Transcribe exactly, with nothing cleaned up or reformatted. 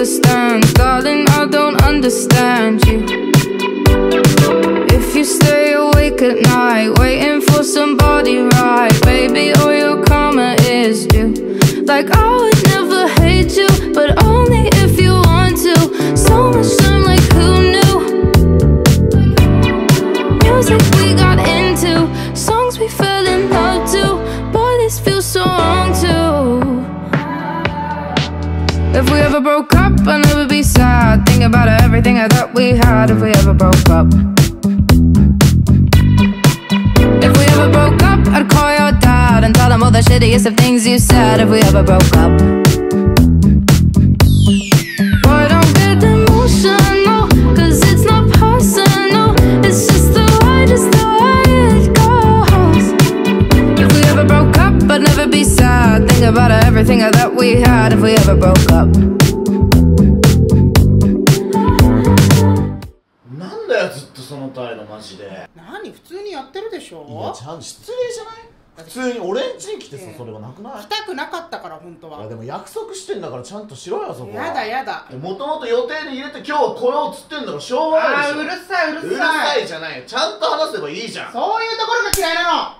understands. Darling, I don't understand you. If you stay awake at night, waiting for somebody right, baby, all your karma is due. Like I would never hate you, but only if you want to. So much time, like who knew? Music we got into, songs we fell in love to. Boy, this feels so wrong too. If we ever broke up, I'd never be sad. Think about everything I thought we had. If we ever broke up, if we ever broke up, I'd call your dad and tell him all the shittiest of things you said. If we ever broke up, boy, don't get emotional, cause it's not personal. It's just the way, just the way it goes. If we ever broke up, I'd never be sad. Think about everything I thought we had. If we ever broke up. なんだよずっとその態度マジで。 何普通にやってるでしょ。 いやちゃんと失礼じゃない？普通に俺ん家に来てさ、それはなくない？ 来たくなかったから本当は。 いやでも約束してんだからちゃんとしろよそこは。 やだやだ。 もともと予定で入れて今日は来ようっつってんだろ、しょうがないでしょ。 あーうるさいうるさい。 うるさいじゃないよ、ちゃんと話せばいいじゃん。 そういうところが嫌いなの。